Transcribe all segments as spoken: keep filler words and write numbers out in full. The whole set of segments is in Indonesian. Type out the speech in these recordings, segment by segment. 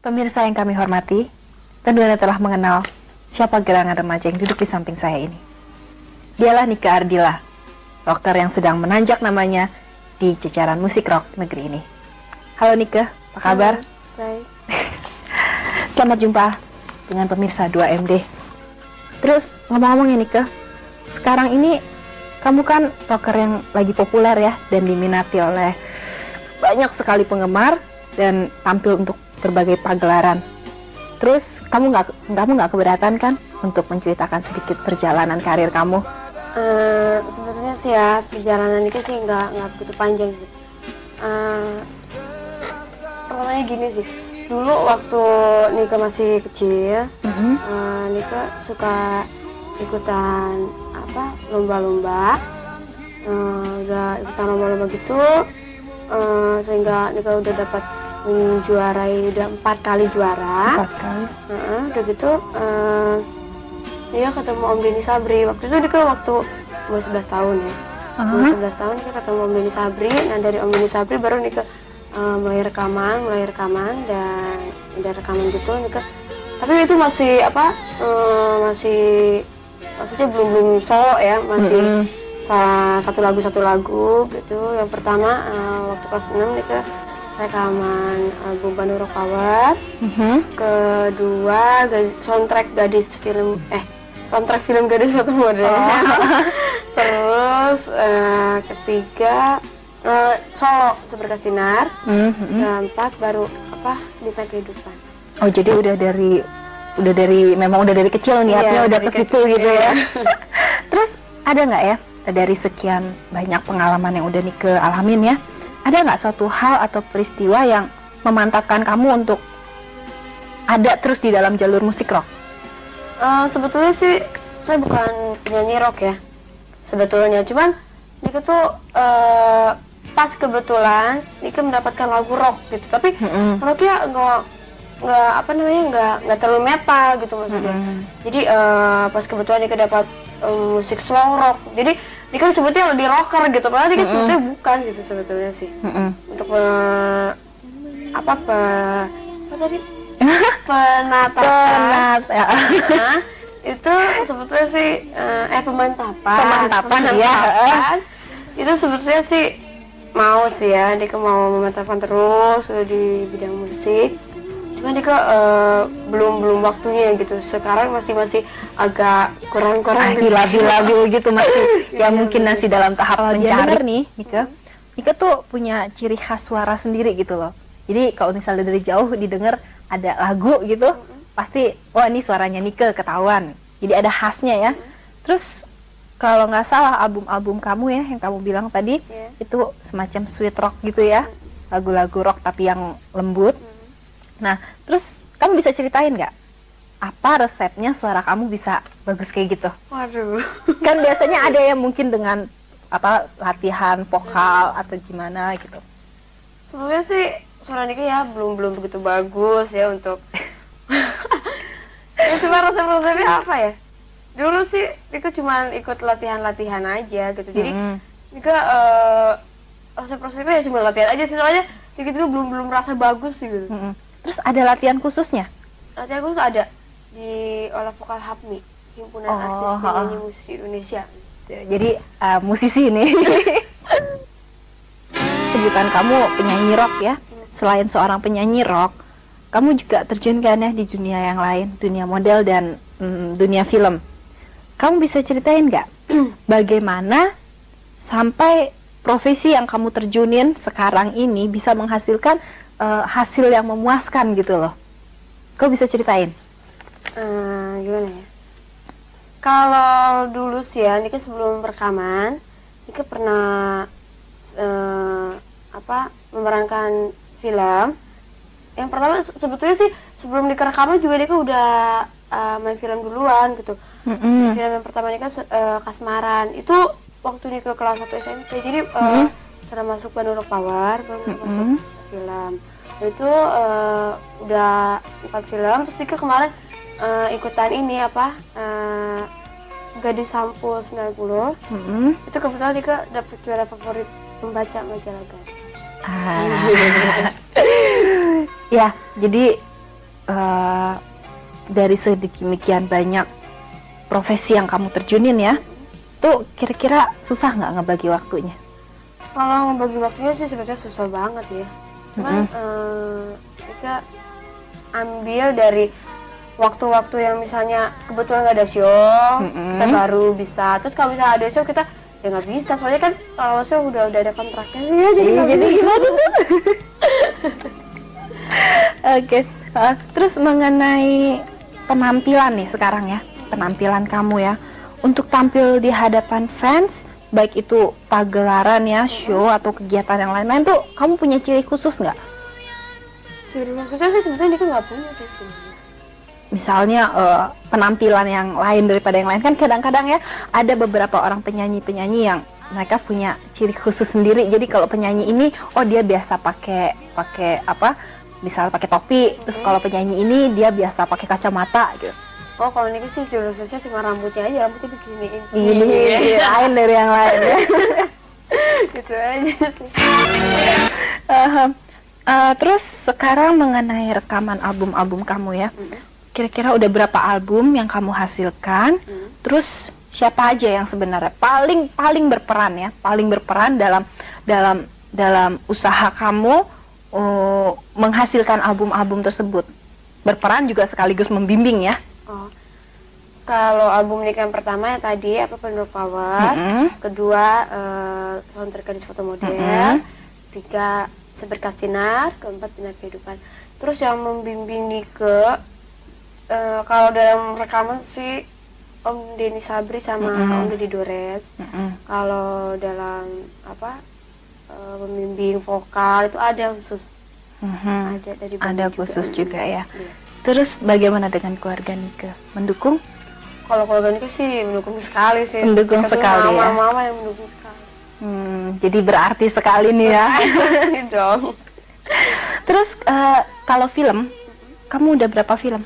Pemirsa yang kami hormati, tentu Anda telah mengenal siapa gerangan remaja yang duduk di samping saya ini. Dialah Nike Ardila, rocker yang sedang menanjak namanya di jajaran musik rock negeri ini. Halo Nike, apa kabar? Baik. Selamat jumpa dengan pemirsa dua M D. Terus ngomong-ngomong ya Nike, sekarang ini kamu kan rocker yang lagi populer ya dan diminati oleh banyak sekali penggemar dan tampil untuk berbagai pagelaran. Terus kamu nggak kamu nggak keberatan kan untuk menceritakan sedikit perjalanan karir kamu? Uh, sebenarnya sih ya perjalanan ini sih nggak nggak begitu panjang sih. Uh, pertamanya gini sih. Dulu waktu Nika masih kecil, mm-hmm. uh, Nika suka ikutan apa lomba-lomba. Uh, udah ikutan lomba-lomba gitu, uh, sehingga Nika udah dapat menjuarai, udah empat kali juara. Empat kali. Uh, udah gitu, uh, dia ketemu Om Denny Sabri. Waktu itu dia waktu umur sebelas tahun ya. Uh-huh. Umur sebelas tahun dia ketemu Om Denny Sabri. Nah dari Om Denny Sabri baru Nika uh, mulai rekaman, mulai rekaman dan ada rekaman gitu Nika. Tapi itu masih apa? Uh, masih maksudnya belum belum solo ya, masih mm-hmm. salah satu lagu satu lagu gitu. Yang pertama uh, waktu kelas enam Nika rekaman album Bandung Rock Power. Mm-hmm. Kedua soundtrack gadis film eh soundtrack film Gadis Suatu Model. Oh. Terus uh, ketiga uh, solo Seberkas Sinar. Mm-hmm. Keempat baru apa di Kehidupan. Oh jadi udah dari udah dari memang udah dari kecil niatnya iya, udah ke situ gitu ya. Terus ada nggak ya dari sekian banyak pengalaman yang udah Nike alamin ya? Ada nggak suatu hal atau peristiwa yang memantapkan kamu untuk ada terus di dalam jalur musik rock? Uh, sebetulnya sih saya bukan penyanyi rock ya, sebetulnya. Cuman Nika tuh uh, pas kebetulan Nika mendapatkan lagu rock gitu. Tapi mm-hmm. rocknya nggak nggak apa namanya nggak nggak terlalu metal gitu maksudnya. Mm-hmm. Jadi uh, pas kebetulan Nika dapat uh, musik slow rock. Jadi dia kan sebetulnya lebih rocker gitu, padahal dia kan mm-hmm. sebetulnya bukan gitu sebetulnya sih. Mm-hmm. Untuk uh, apa pe, apa tadi penatapan Penat, ya. Nah, itu sebetulnya sih uh, eh pemantapan pemantapan ya. Itu sebetulnya sih mau sih ya, dia mau memantapkan terus di bidang musik. Cuman dia uh, belum belum waktunya gitu. Sekarang masih masih agak kurang-kurang ah, labil-labil gitu masih. Ya mungkin masih dalam tahap oh, mencari nih, Nika. Nika tuh punya ciri khas suara sendiri gitu loh. Jadi kalau misalnya dari jauh didengar ada lagu gitu, mm-hmm. pasti wah ini suaranya Nika ketahuan. Jadi ada khasnya ya. Mm-hmm. Terus kalau nggak salah album-album kamu ya yang kamu bilang tadi yeah. itu semacam sweet rock gitu ya, mm-hmm. lagu-lagu rock tapi yang lembut. Mm-hmm. Nah, terus kamu bisa ceritain nggak apa resepnya suara kamu bisa bagus kayak gitu? Waduh. Kan biasanya ada yang mungkin dengan apa latihan vokal atau gimana gitu. Sebenarnya sih suara Nika ya belum belum begitu bagus ya untuk. Ya cuma resep-resepnya apa ya? Dulu sih Nika cuma ikut latihan-latihan aja gitu. Jadi mm-hmm. Nika uh, resep-resepnya ya cuma latihan aja sih, soalnya Nika juga belum belum merasa bagus sih gitu. Mm-hmm. Terus ada latihan khususnya? Latihan khusus ada di Olah Vokal Hapmi, Himpunan oh, Artis Penyanyi Musisi Indonesia. Jadi uh, musisi nih. Sebutan kamu penyanyi rock ya. Selain seorang penyanyi rock, kamu juga terjun kan ya di dunia yang lain, dunia model dan mm, dunia film. Kamu bisa ceritain nggak bagaimana sampai profesi yang kamu terjunin sekarang ini bisa menghasilkan uh, hasil yang memuaskan gitu loh? Kau bisa ceritain? Uh, gimana ya? Kalau dulu sih ya, Nika sebelum rekaman, Nika pernah uh, apa memerankan film. Yang pertama sebetulnya sih sebelum Nika rekaman juga Nika udah uh, main film duluan gitu. Mm-hmm. Film yang pertama Nika uh, Kasmaran. Itu waktu Nika kelas satu S M P. Jadi uh, mm-hmm. setelah masuk Bandung Rock Power, baru mm-hmm. masuk film. Itu uh, udah empat film. Terus Nika kemarin uh, ikutan ini apa? Uh, Gadis Sampul sembilan puluh. Mm-hmm. Itu kebetulan Nika dapet juara favorit membaca majalah Gadis. Ah. Ya, jadi uh, dari sedemikian banyak profesi yang kamu terjunin ya, tuh kira-kira susah nggak ngebagi waktunya? Kalau ngebagi waktunya sih sebenarnya susah banget ya. Cuman Mm-hmm. uh, kita ambil dari waktu-waktu yang misalnya kebetulan nggak ada show, Mm-hmm. kita baru bisa. Terus kalau misalnya ada show kita ya nggak bisa, soalnya kan kalau show udah udah ada kontraknya ya, jadi Iya, nggak jadi bisa. gimana tuh? Oke, uh, terus mengenai penampilan nih sekarang ya, penampilan kamu ya, untuk tampil di hadapan fans, baik itu pagelaran ya, show atau kegiatan yang lain-lain tuh, kamu punya ciri khusus nggak? Ciri khususnya sih sebenarnya dia nggak punya sih sebenarnya. Misalnya uh, penampilan yang lain daripada yang lain, kan kadang-kadang ya ada beberapa orang penyanyi-penyanyi yang mereka punya ciri khusus sendiri. Jadi kalau penyanyi ini, oh dia biasa pakai pakai apa? Misal pakai topi. Mm-hmm. Terus kalau penyanyi ini dia biasa pakai kacamata gitu. Oh kalau ini sih ciri khususnya cuma rambutnya aja, rambutnya beginiin. Ini lain dari yang lain ya. Gitu aja sih. Uh, uh, terus sekarang mengenai rekaman album-album kamu ya. Mm-hmm. Kira-kira udah berapa album yang kamu hasilkan? Hmm. Terus siapa aja yang sebenarnya paling paling berperan ya, paling berperan dalam dalam dalam usaha kamu uh, menghasilkan album-album tersebut? Berperan juga sekaligus membimbing ya. Oh. Kalau album Nika yang pertama yang tadi apa Penuh Power, mm-hmm. kedua uh, soundtrack gadis foto model, mm-hmm. tiga Seberkas Sinar, keempat Sinar Kehidupan. Terus yang membimbing Nika Uh, kalau dalam rekaman sih Om Denny Sabri sama mm-hmm. Om Deddy Dores. Mm-hmm. Kalau dalam apa uh, pembimbing vokal itu ada khusus. Mm-hmm. Ada dari ada khusus juga, juga ya. Iya. Terus bagaimana dengan keluarga Nika? Mendukung? Kalau keluarga Nika sih mendukung sekali sih. Mendukung Nika sekali mama, ya. Mama yang mendukung sekali. Hmm, jadi berarti sekali nih ya. Dong. Terus uh, kalau film, mm-hmm. kamu udah berapa film?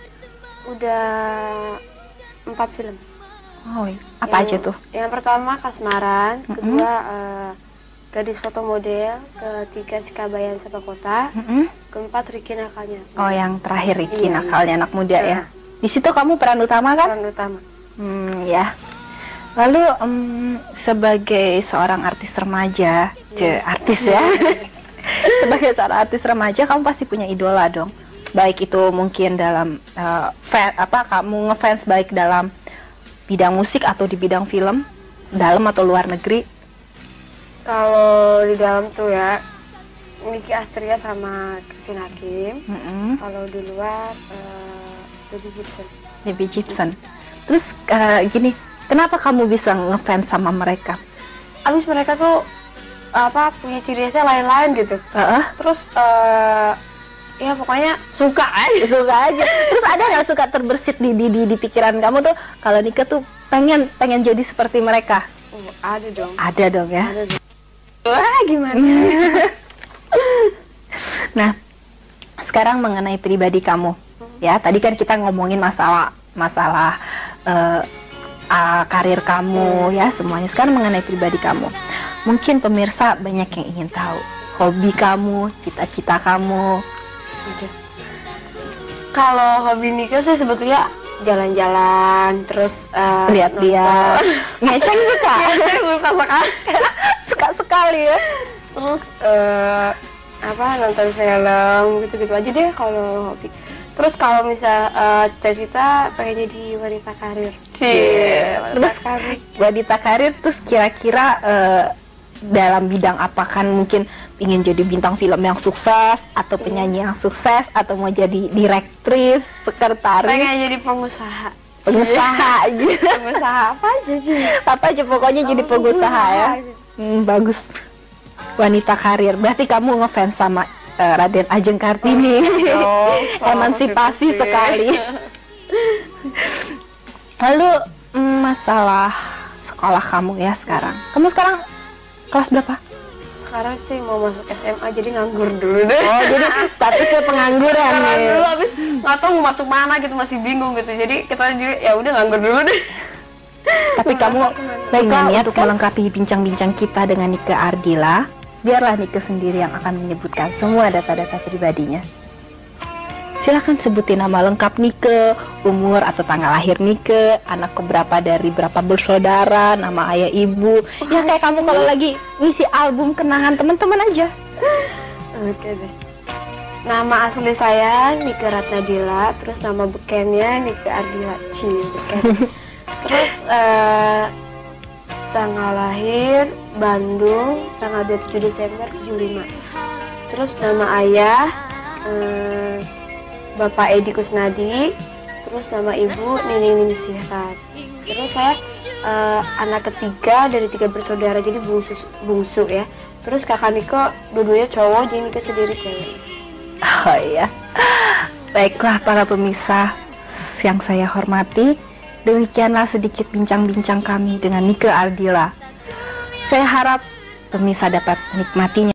Udah empat film. Oh, apa yang, aja tuh? Yang pertama Kasmaran, mm-hmm. kedua uh, Gadis Foto Model, ketiga Sikabayan Sapa Kota, mm-hmm. keempat Riki Nakalnya. Oh, yang terakhir Riki iya, Nakalnya iya. anak muda iya. ya. Di situ kamu peran utama kan? Peran utama. Hmm, ya. Lalu um, sebagai seorang artis remaja, yeah. ce, artis ya. Sebagai seorang artis remaja, kamu pasti punya idola dong. Baik itu mungkin dalam uh, fan, apa kamu ngefans baik dalam bidang musik atau di bidang film, dalam atau luar negeri? Kalau di dalam tuh ya Niki Astria sama Christine Hakim. Mm-hmm. Kalau di luar uh, Debbie Gibson. Debbie Gibson. Terus uh, gini, kenapa kamu bisa ngefans sama mereka? Abis mereka tuh apa punya ciri khasnya lain-lain gitu. Uh-uh. Terus uh, ya pokoknya suka aja, suka aja. Terus ada nggak suka terbersit di, di di di pikiran kamu tuh kalau Nika tuh pengen pengen jadi seperti mereka? Oh, ada dong. Ada dong ya. Ada dong. Wah gimana? Nah, sekarang mengenai pribadi kamu, hmm. ya tadi kan kita ngomongin masalah masalah uh, uh, karir kamu, hmm. ya semuanya. Sekarang mengenai pribadi kamu, mungkin pemirsa banyak yang ingin tahu hobi kamu, cita-cita kamu. Okay. Kalau hobi Nika sih sebetulnya jalan-jalan, terus uh, lihat-lihat, ngeceng suka, ngeceng suka sekali, suka sekali ya. Terus uh, apa nonton film gitu-gitu aja deh kalau hobi. Terus kalau misal uh, cita-cita pengen jadi wanita karir. Yeah. Terus karir. wanita karir, terus kira-kira uh, dalam bidang apa, kan mungkin ingin jadi bintang film yang sukses atau penyanyi yang sukses atau mau jadi direktris, sekretaris? Pengen jadi pengusaha. Pengusaha aja. Pengusaha apa aja sih? Apa aja pokoknya oh, jadi pengusaha ya. Hmm, bagus. Wanita karir. Berarti kamu ngefans sama uh, Raden Ajeng Kartini. Oh, emansipasi sekali. Lalu masalah sekolah kamu ya sekarang. Kamu sekarang kelas berapa? Sekarang sih mau masuk S M A jadi nganggur dulu deh. Oh, jadi statusnya pengangguran nih. Dulu habis nggak tahu mau masuk mana gitu, masih bingung gitu. Jadi kita juga ya udah nganggur dulu deh. Tapi kamu dengan niat untuk melengkapi bincang-bincang kita dengan Nika Ardila, biarlah Nika sendiri yang akan menyebutkan semua data-data pribadinya. Silakan sebutin nama lengkap Nike, umur atau tanggal lahir Nike, anak keberapa dari berapa bersaudara, nama ayah ibu. Ya kayak kamu kalau lagi ngisi album kenangan teman-teman aja. Oke deh. Nama asli saya Nike Ratnadila, terus nama bekennya Nike Ardila Ci, beken. Terus uh, tanggal lahir Bandung, tanggal dua puluh tujuh Desember tujuh puluh lima. Terus nama ayah uh, Bapak Edi Kusnadi, terus nama ibu Nining Nini Sihat. Terus saya uh, anak ketiga dari tiga bersaudara, jadi bungsu, bungsu ya. Terus kakak Niko dua-duanya cowok, jadi Niko sendiri cewek. Oh iya. Baiklah para pemirsa yang saya hormati, demikianlah sedikit bincang-bincang kami dengan Nike Ardila. Saya harap pemirsa dapat menikmatinya.